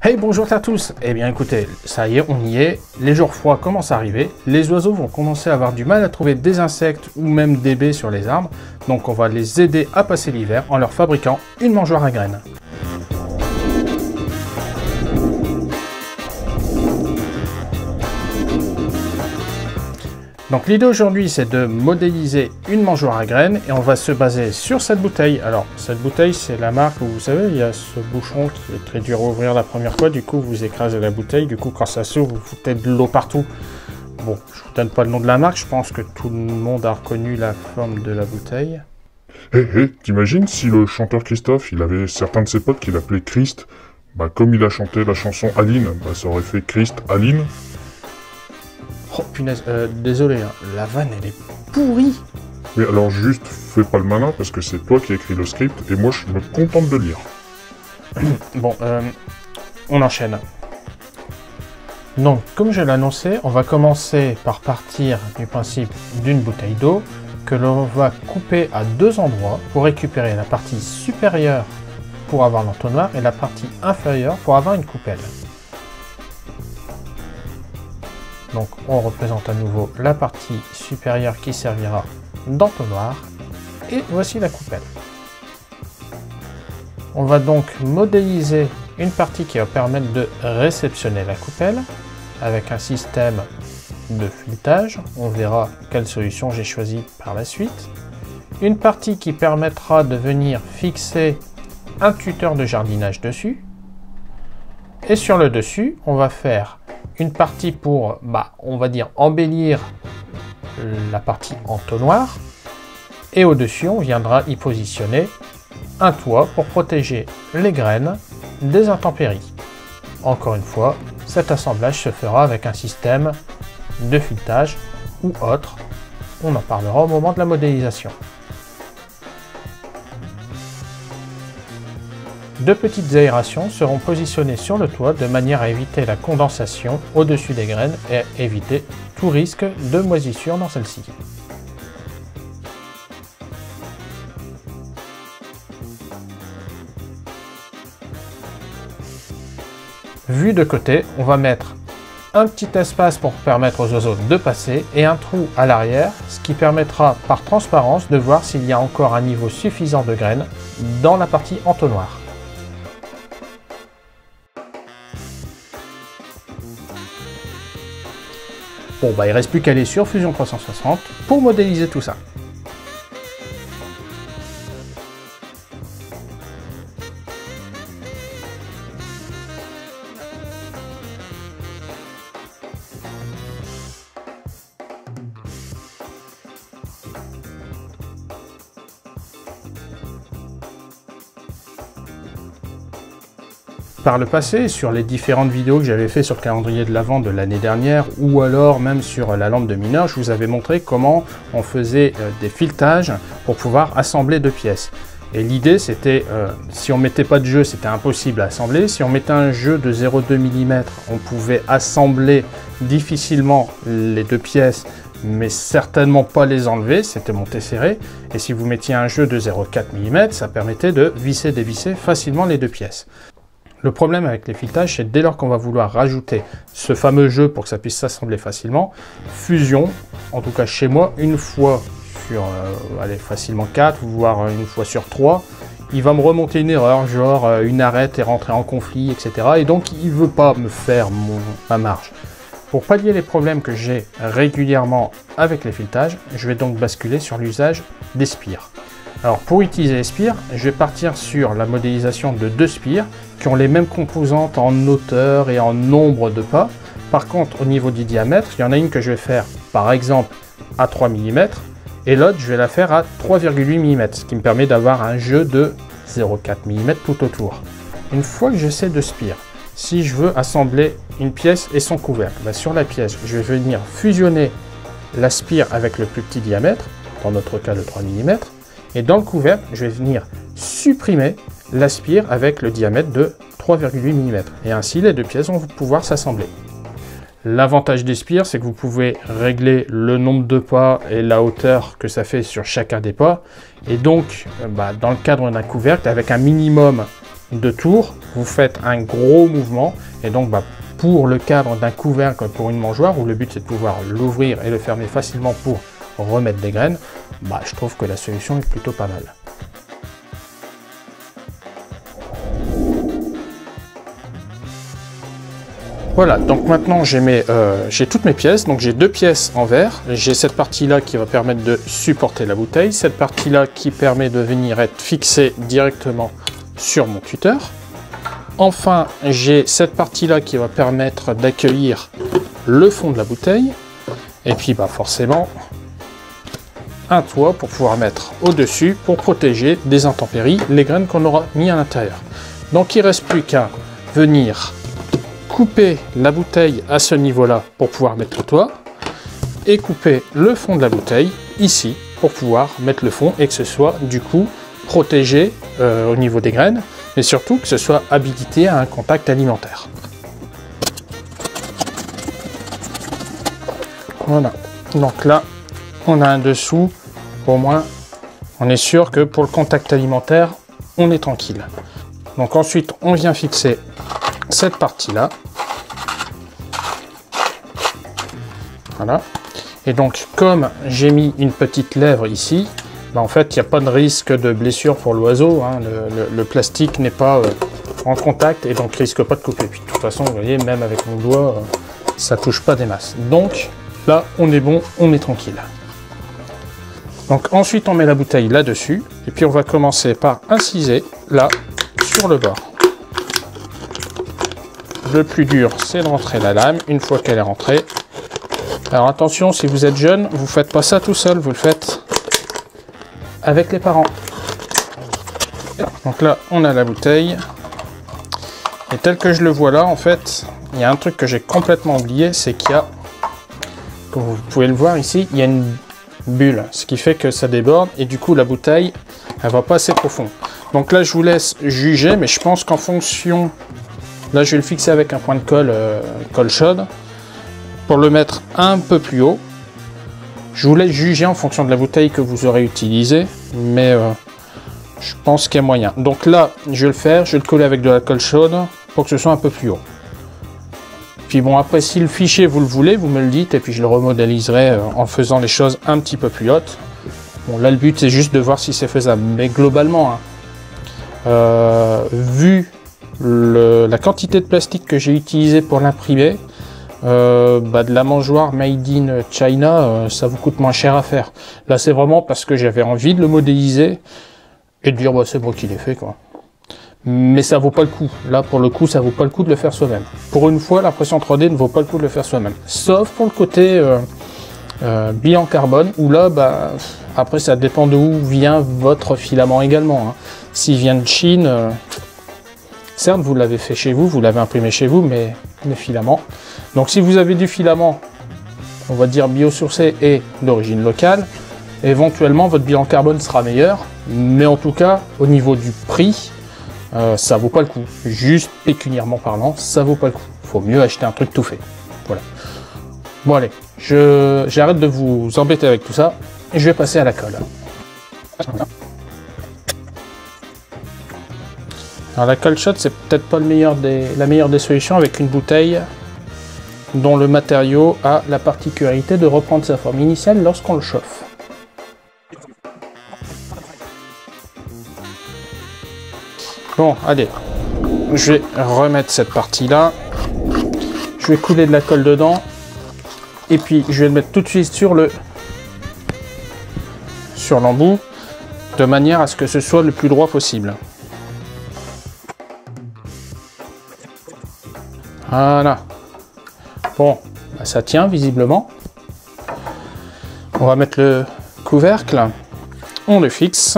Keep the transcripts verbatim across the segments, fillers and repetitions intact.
Hey, bonjour à tous. Eh bien écoutez, ça y est, on y est, les jours froids commencent à arriver, les oiseaux vont commencer à avoir du mal à trouver des insectes ou même des baies sur les arbres, donc on va les aider à passer l'hiver en leur fabriquant une mangeoire à graines. Donc l'idée aujourd'hui, c'est de modéliser une mangeoire à graines et on va se baser sur cette bouteille. Alors cette bouteille, c'est la marque où vous savez, il y a ce bouchon qui est très dur à ouvrir la première fois, du coup vous écrasez la bouteille, du coup quand ça s'ouvre, vous foutez de l'eau partout. Bon, je vous donne pas le nom de la marque, je pense que tout le monde a reconnu la forme de la bouteille. Hé hey, hé, hey, t'imagines si le chanteur Christophe, il avait certains de ses potes qui l'appelaient Christ, bah comme il a chanté la chanson Aline, bah ça aurait fait Christ Aline. Oh punaise, euh, désolé, hein, la vanne elle est pourrie. Mais alors juste, fais pas le malin parce que c'est toi qui as écrit le script et moi je me contente de lire. Bon, euh, on enchaîne. Donc, comme je l'ai annoncé, on va commencer par partir du principe d'une bouteille d'eau que l'on va couper à deux endroits pour récupérer la partie supérieure pour avoir l'entonnoir et la partie inférieure pour avoir une coupelle. Donc on représente à nouveau la partie supérieure qui servira d'entonnoir et voici la coupelle. On va donc modéliser une partie qui va permettre de réceptionner la coupelle avec un système de filetage. On verra quelle solution j'ai choisi par la suite. Une partie qui permettra de venir fixer un tuteur de jardinage dessus. Et sur le dessus, on va faire une partie pour, bah, on va dire, embellir la partie entonnoir. Et au-dessus, on viendra y positionner un toit pour protéger les graines des intempéries. Encore une fois, cet assemblage se fera avec un système de filetage ou autre. On en parlera au moment de la modélisation. Deux petites aérations seront positionnées sur le toit de manière à éviter la condensation au-dessus des graines et éviter tout risque de moisissure dans celle-ci. Vu de côté, on va mettre un petit espace pour permettre aux oiseaux de passer et un trou à l'arrière, ce qui permettra par transparence de voir s'il y a encore un niveau suffisant de graines dans la partie entonnoir. Bon bah il reste plus qu'à aller sur Fusion trois cent soixante pour modéliser tout ça. Par le passé, sur les différentes vidéos que j'avais fait sur le calendrier de l'Avent de l'année dernière, ou alors même sur la lampe de mineur, je vous avais montré comment on faisait euh, des filetages pour pouvoir assembler deux pièces. Et l'idée c'était, euh, si on mettait pas de jeu, c'était impossible à assembler. Si on mettait un jeu de zéro virgule deux millimètres, on pouvait assembler difficilement les deux pièces, mais certainement pas les enlever, c'était monté serré. Et si vous mettiez un jeu de zéro virgule quatre millimètres, ça permettait de visser, dévisser facilement les deux pièces. Le problème avec les filetages, c'est dès lors qu'on va vouloir rajouter ce fameux jeu pour que ça puisse s'assembler facilement, Fusion, en tout cas chez moi, une fois sur euh, allez, facilement quatre, voire une fois sur trois, il va me remonter une erreur, genre euh, une arête est rentrée en conflit, et cetera. Et donc il ne veut pas me faire mon, ma marge. Pour pallier les problèmes que j'ai régulièrement avec les filetages, je vais donc basculer sur l'usage des spires. Alors pour utiliser les spires, je vais partir sur la modélisation de deux spires qui ont les mêmes composantes en hauteur et en nombre de pas. Par contre, au niveau du diamètre, il y en a une que je vais faire par exemple à trois millimètres et l'autre je vais la faire à trois virgule huit millimètres, ce qui me permet d'avoir un jeu de zéro virgule quatre millimètres tout autour. Une fois que j'ai ces deux spires, si je veux assembler une pièce et son couvercle, bah sur la pièce, je vais venir fusionner la spire avec le plus petit diamètre, dans notre cas le trois millimètres, et dans le couvercle, je vais venir supprimer la spire avec le diamètre de trois virgule huit millimètres. Et ainsi, les deux pièces vont pouvoir s'assembler. L'avantage des spires, c'est que vous pouvez régler le nombre de pas et la hauteur que ça fait sur chacun des pas. Et donc, bah, dans le cadre d'un couvercle, avec un minimum de tour, vous faites un gros mouvement, et donc bah, pour le cadre d'un couvercle pour une mangeoire, où le but c'est de pouvoir l'ouvrir et le fermer facilement pour remettre des graines, bah, je trouve que la solution est plutôt pas mal. Voilà, donc maintenant j'ai euh, j'ai toutes mes pièces, donc j'ai deux pièces en verre, j'ai cette partie-là qui va permettre de supporter la bouteille, cette partie-là qui permet de venir être fixée directement sur mon tuteur. Enfin, j'ai cette partie-là qui va permettre d'accueillir le fond de la bouteille, et puis bah forcément un toit pour pouvoir mettre au-dessus pour protéger des intempéries les graines qu'on aura mis à l'intérieur. Donc il ne reste plus qu'à venir couper la bouteille à ce niveau-là pour pouvoir mettre le toit et couper le fond de la bouteille ici pour pouvoir mettre le fond et que ce soit du coup protégé euh, au niveau des graines, mais surtout que ce soit habilité à un contact alimentaire. Voilà, donc là on a un dessous, au moins on est sûr que pour le contact alimentaire on est tranquille. Donc ensuite on vient fixer cette partie là, voilà, et donc comme j'ai mis une petite lèvre ici, bah en fait il n'y a pas de risque de blessure pour l'oiseau, hein. le, le, le plastique n'est pas euh, en contact et donc risque pas de couper. Puis de toute façon vous voyez, même avec mon doigt euh, ça touche pas des masses, donc là on est bon, on est tranquille. Donc ensuite on met la bouteille là dessus et puis on va commencer par inciser là sur le bord. Le plus dur, c'est de rentrer la lame une fois qu'elle est rentrée. Alors attention, si vous êtes jeune, vous ne faites pas ça tout seul, vous le faites avec les parents. Donc là, on a la bouteille. Et tel que je le vois là, en fait, il y a un truc que j'ai complètement oublié, c'est qu'il y a, comme vous pouvez le voir ici, il y a une bulle, ce qui fait que ça déborde et du coup la bouteille, elle va pas assez profond. Donc là, je vous laisse juger, mais je pense qu'en fonction... Là, je vais le fixer avec un point de colle, euh, colle chaude, pour le mettre un peu plus haut. Je vous laisse juger en fonction de la bouteille que vous aurez utilisée, mais euh, je pense qu'il y a moyen. Donc là, je vais le faire, je vais le coller avec de la colle chaude pour que ce soit un peu plus haut. Puis bon, après, si le fichier vous le voulez, vous me le dites, et puis je le remodéliserai euh, en faisant les choses un petit peu plus hautes. Bon, là, le but, c'est juste de voir si c'est faisable. Mais globalement, hein, euh, vu Le, la quantité de plastique que j'ai utilisé pour l'imprimer, euh, bah de la mangeoire made in China, euh, ça vous coûte moins cher à faire. Là c'est vraiment parce que j'avais envie de le modéliser et de dire bah, c'est moi qui l'ai fait quoi. Mais ça vaut pas le coup. Là pour le coup ça vaut pas le coup de le faire soi-même. Pour une fois l'impression trois D ne vaut pas le coup de le faire soi-même. Sauf pour le côté euh, euh, bilan carbone où là bah, après ça dépend de où vient votre filament également. Hein. S'il vient de Chine... Euh, Certes, vous l'avez fait chez vous, vous l'avez imprimé chez vous, mais les filaments. Donc si vous avez du filament, on va dire biosourcé et d'origine locale, éventuellement votre bilan carbone sera meilleur, mais en tout cas, au niveau du prix, euh, ça vaut pas le coup. Juste pécuniairement parlant, ça vaut pas le coup. Il faut mieux acheter un truc tout fait. Voilà. Bon allez, je j'arrête de vous embêter avec tout ça, et je vais passer à la colle. Alors la colle chaude, c'est peut-être pas le meilleur des, la meilleure des solutions avec une bouteille dont le matériau a la particularité de reprendre sa forme initiale lorsqu'on le chauffe. Bon, allez, je vais remettre cette partie-là. Je vais couler de la colle dedans. Et puis, je vais le mettre tout de suite sur le sur l'embout, de manière à ce que ce soit le plus droit possible. Voilà. Bon, bah ça tient visiblement. On va mettre le couvercle. On le fixe.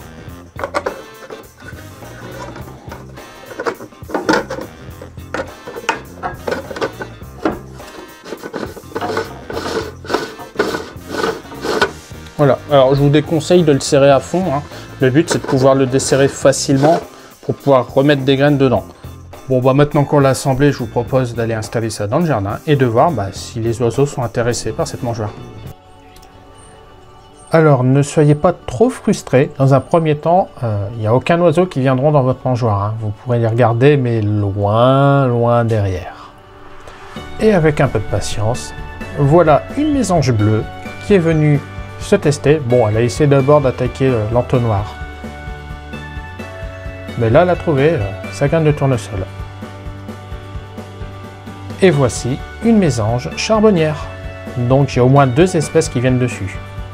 Voilà. Alors je vous déconseille de le serrer à fond. Hein. Le but c'est de pouvoir le desserrer facilement pour pouvoir remettre des graines dedans. Bon bah maintenant qu'on l'a assemblé, je vous propose d'aller installer ça dans le jardin et de voir bah, si les oiseaux sont intéressés par cette mangeoire. Alors, ne soyez pas trop frustrés. Dans un premier temps, il euh, n'y a aucun oiseau qui viendront dans votre mangeoire. Hein. Vous pourrez les regarder, mais loin, loin derrière. Et avec un peu de patience, voilà une mésange bleue qui est venue se tester. Bon, elle a essayé d'abord d'attaquer euh, l'entonnoir. Mais là, elle a trouvé euh, sa graine de tournesol. Et voici une mésange charbonnière. Donc, j'ai au moins deux espèces qui viennent dessus.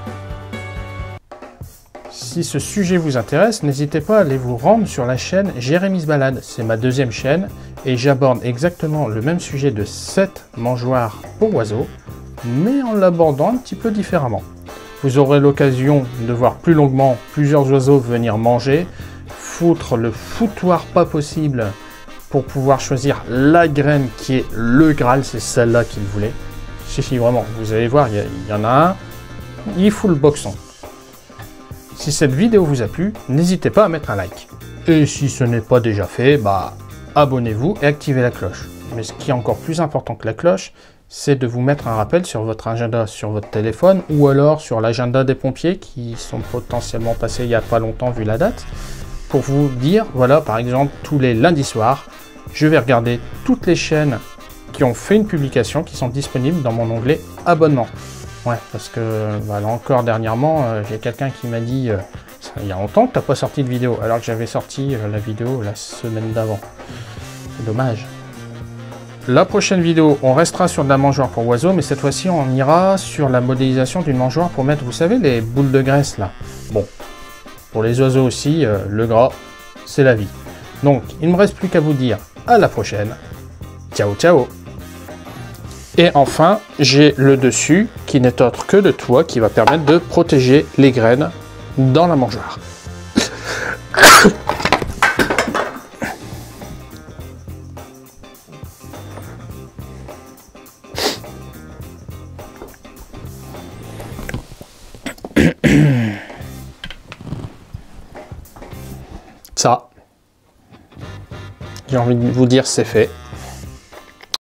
Si ce sujet vous intéresse, n'hésitez pas à aller vous rendre sur la chaîne Jérémy se balade. C'est ma deuxième chaîne et j'aborde exactement le même sujet de sept mangeoires pour oiseaux, mais en l'abordant un petit peu différemment. Vous aurez l'occasion de voir plus longuement plusieurs oiseaux venir manger, foutre le foutoir pas possible pour pouvoir choisir la graine qui est le Graal, c'est celle-là qu'il voulait. Si, si, vraiment, vous allez voir, il y, y en a un, il fout le boxon. Si cette vidéo vous a plu, n'hésitez pas à mettre un like. Et si ce n'est pas déjà fait, bah abonnez-vous et activez la cloche. Mais ce qui est encore plus important que la cloche, c'est de vous mettre un rappel sur votre agenda, sur votre téléphone, ou alors sur l'agenda des pompiers qui sont potentiellement passés il n'y a pas longtemps vu la date, pour vous dire, voilà, par exemple, tous les lundis soirs, je vais regarder toutes les chaînes qui ont fait une publication, qui sont disponibles dans mon onglet abonnement. Ouais, parce que bah, là encore dernièrement, euh, j'ai quelqu'un qui m'a dit euh, il y a longtemps que tu n'as pas sorti de vidéo, alors que j'avais sorti euh, la vidéo la semaine d'avant. C'est dommage. La prochaine vidéo, on restera sur de la mangeoire pour oiseaux, mais cette fois-ci, on ira sur la modélisation d'une mangeoire pour mettre, vous savez, les boules de graisse là. Bon, pour les oiseaux aussi, euh, le gras, c'est la vie. Donc, il ne me reste plus qu'à vous dire à la prochaine. Ciao, ciao. Et enfin, j'ai le dessus qui n'est autre que de toit qui va permettre de protéger les graines dans la mangeoire. Ça, j'ai envie de vous dire, c'est fait.